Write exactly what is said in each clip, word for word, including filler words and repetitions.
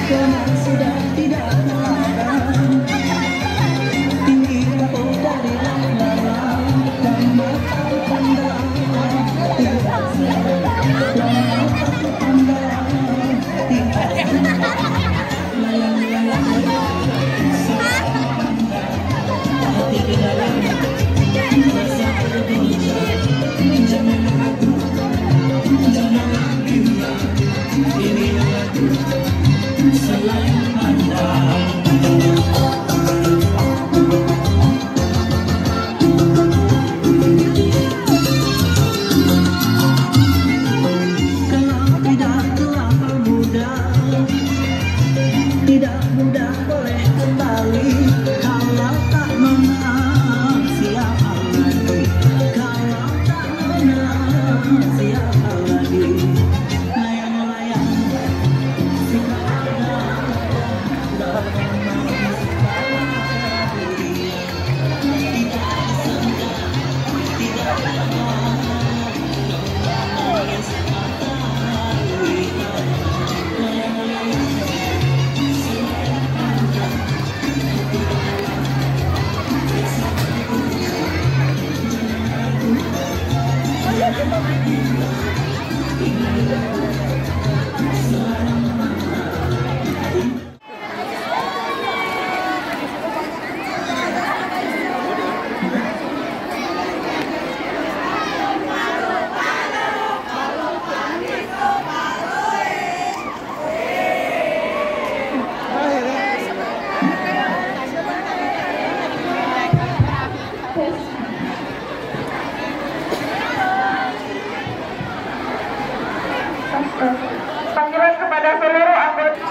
Panggilan kepada seluruh anggota.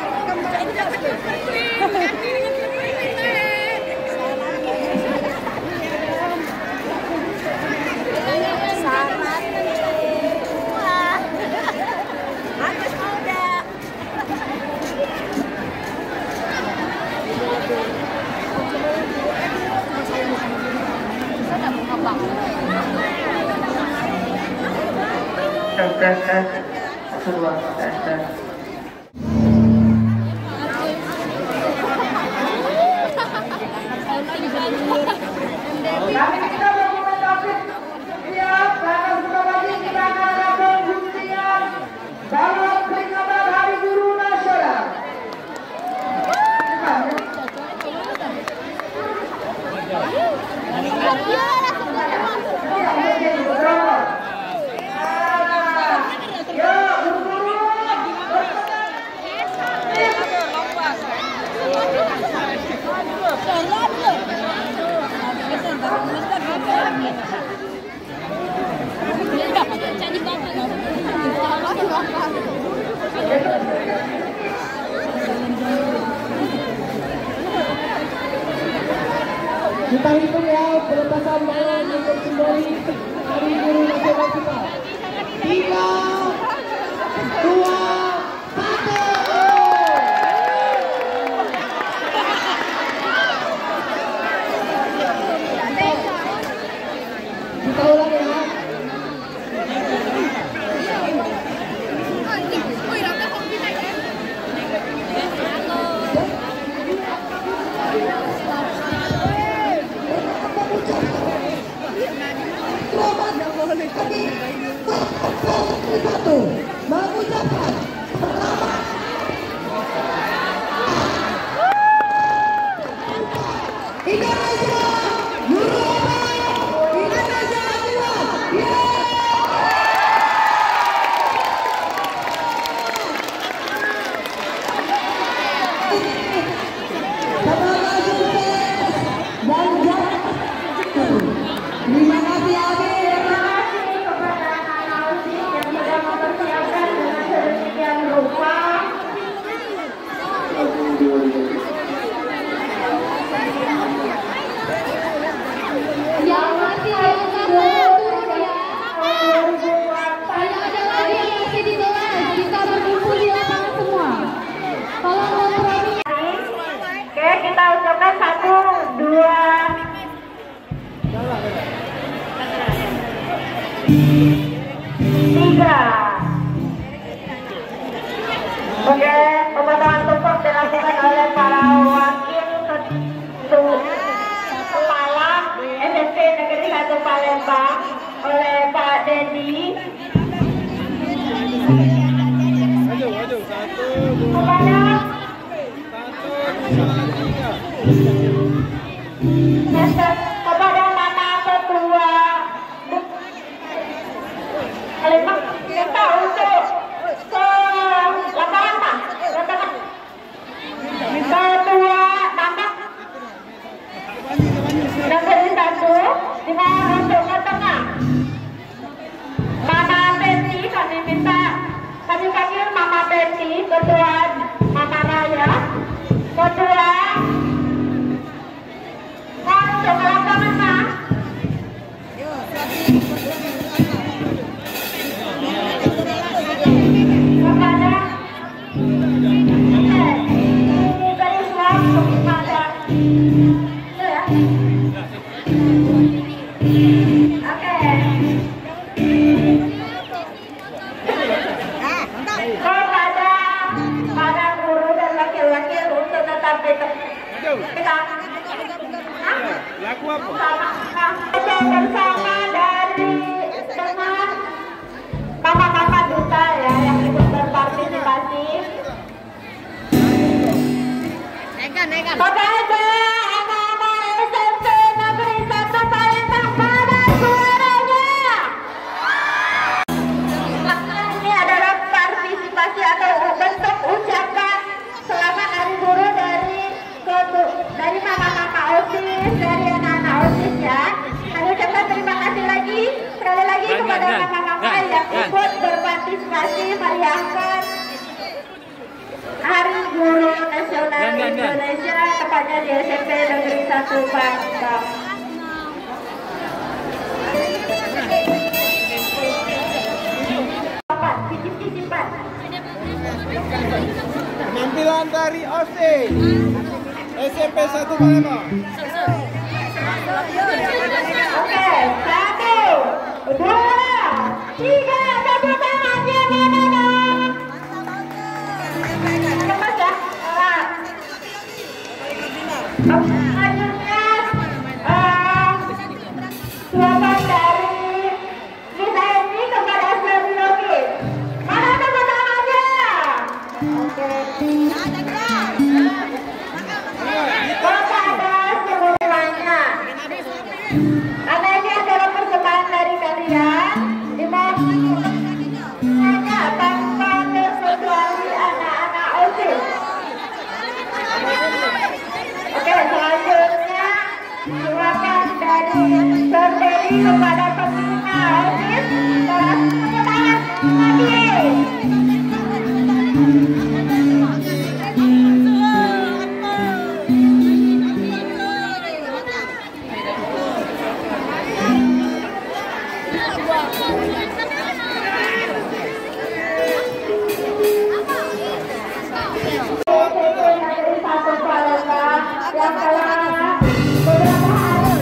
Tes tes tes kedua tes tes. Kami kita berkomunikasi ya, karena sebentar lagi kita akan melakukan undian dalam peringatan Hari Guru Nasional. Kita hitung ya pelepasan balon untuk simboli Hari Guru Nasional kita. Tiga, dua, satu. Kita ulang ya. Satu, mengucapkan selamat. Indonesia, Guru Indonesia Maju. Semoga sukses dan jalan. Terima kasih Abi. Yang masih ada turun ya. Tidak ada lagi yang masih di kelas. Kita berkumpul di lapangan semua. Kalau kompromi. Oke, kita ucapkan satu, dua, tiga. Oke, pemotongan tumpeng. kepada Mama Ketua Kalimat minta untuk ke lapangan Pak, lapangan Ketua Mama nomor satu dengan untuk ke tengah Mama Betty, kami minta kami panggil Mama Betty, Ketua Mama Raya, Ketua masuk ke lapangan Pak. Kepada oke dari suap kepada ya oke kepada para guru dan wakil-wakil untuk tetap kita laku apa? Bersama dari dengan mama-mama duta ya yang ikut berpartisipasi. Kepada anak-anak S M P Negeri satu Palembang, mana suaranya? Ini adalah partisipasi atau bentuk ucapan selamat Hari Guru dari dari mama-mama OSIS, dari anak-anak OSIS ya. Kami ucapkan terima kasih lagi sekali lagi kepada mama-mama yang ikut berpartisipasi meriahkan Hari Guru Nasional Indonesia tepatnya di S M P Negeri satu Palembang. Cicip-cicipan. Penampilan dari OSIS S M P satu Palembang. Oke, satu, dua, tiga, tepuk tangannya mana dong? Cepat ya. Selanjutnya, selamat dari kita ini kepada Serbiogis. Mana tepuk tangannya? Oke. Kepada semuanya, karena ini adalah persembahan dari kalian, dimana tanpa terkecuali anak-anak OSIS. Oke, selanjutnya silakan dari Serbi kepada pembina OSIS. Tepuk tangan lagi. Yang telah beberapa hari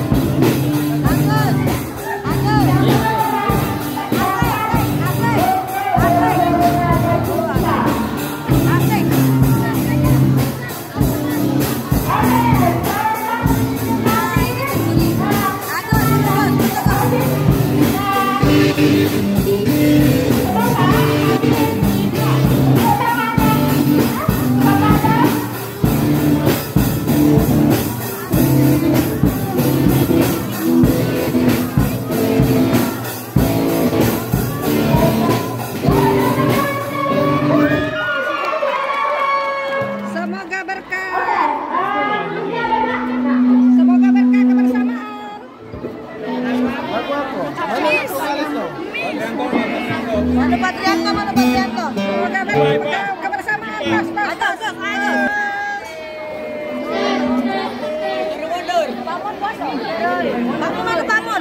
Semoga berkah. Semoga berkah kebersamaan. Laku apa? Mana Patrianto, mana Patrianto. Semoga berkah kebersamaan. Pas, pas, pas. Bangun, bos. Bangun, mana bangun.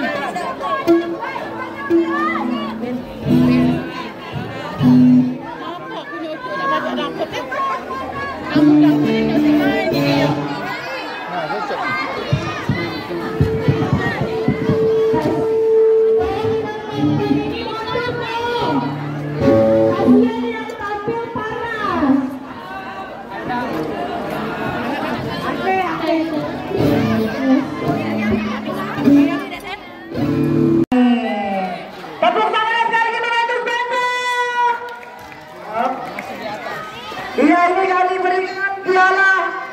tepuk tangan sekali lagi untuk Bandung. Iya, ini piala.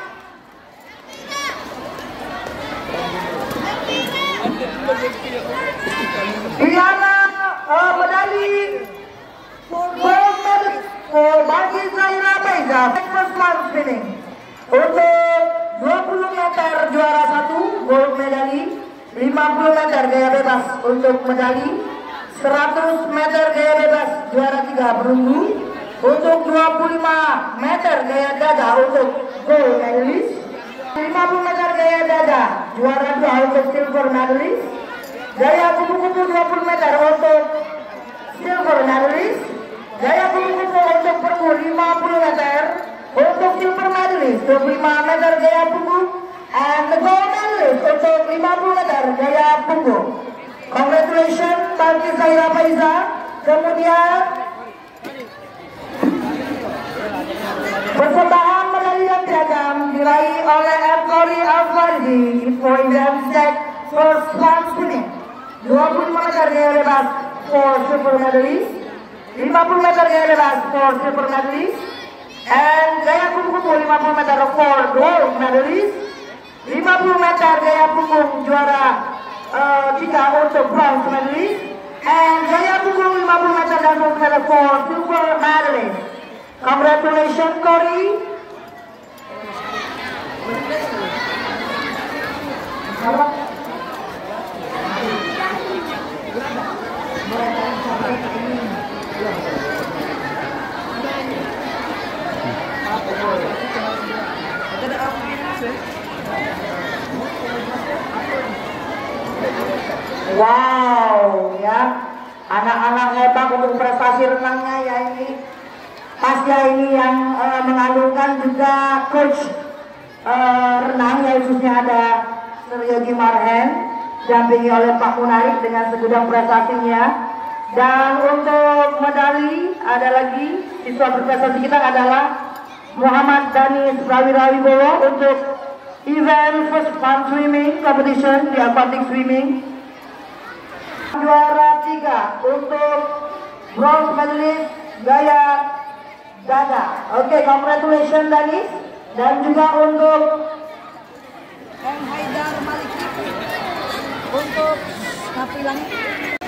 Piala uh, medali gold medal uh, bagi Zaira Faiza first month spinning. Untuk dua puluh meter juara satu gold medali, lima puluh meter gaya bebas untuk medali, seratus meter gaya bebas juara tiga perunggu, untuk dua puluh lima meter gaya dada untuk gold medalist, lima puluh meter gaya dada juara dua untuk silver medalist, gaya kupu-kupu dua puluh meter untuk silver medalist, gaya kupu-kupu untuk perunggu lima puluh meter untuk silver medalist, dua puluh lima meter gaya punggung, and the gold medalist untuk lima puluh meter gaya punggung. Congratulations bagi Zaira Faiza. Kemudian persembahan medali yang piagam diraih oleh Erkori Alfardi for event set first one spinning, dua puluh lima meter gaya bebas for silver medalist, lima puluh meter gaya bebas for silver medalist, and gaya kupu-kupu lima puluh meter for gold medalist, lima puluh meter gaya punggung juara uh, tiga untuk bronze medalist, and gaya punggung lima puluh meter dan seratus meter for silver medalist. Congratulations, Cory. Wow, ya, anak-anak hebat untuk prestasi renangnya ya ini. Pasca ini yang uh, mengandungkan juga coach uh, renang yang khususnya ada Suryogi Marhen, dampingi oleh Pak Munarik dengan segudang prestasinya. Dan untuk medali ada lagi siswa berprestasi kita adalah Muhammad Danis Prawira Wibowo untuk event first fun swimming competition di aquatic swimming. Juara tiga untuk bronze medalist gaya dada. Oke, okay, congratulations Danis. Dan juga untuk M. Haidar Maliki untuk tampilan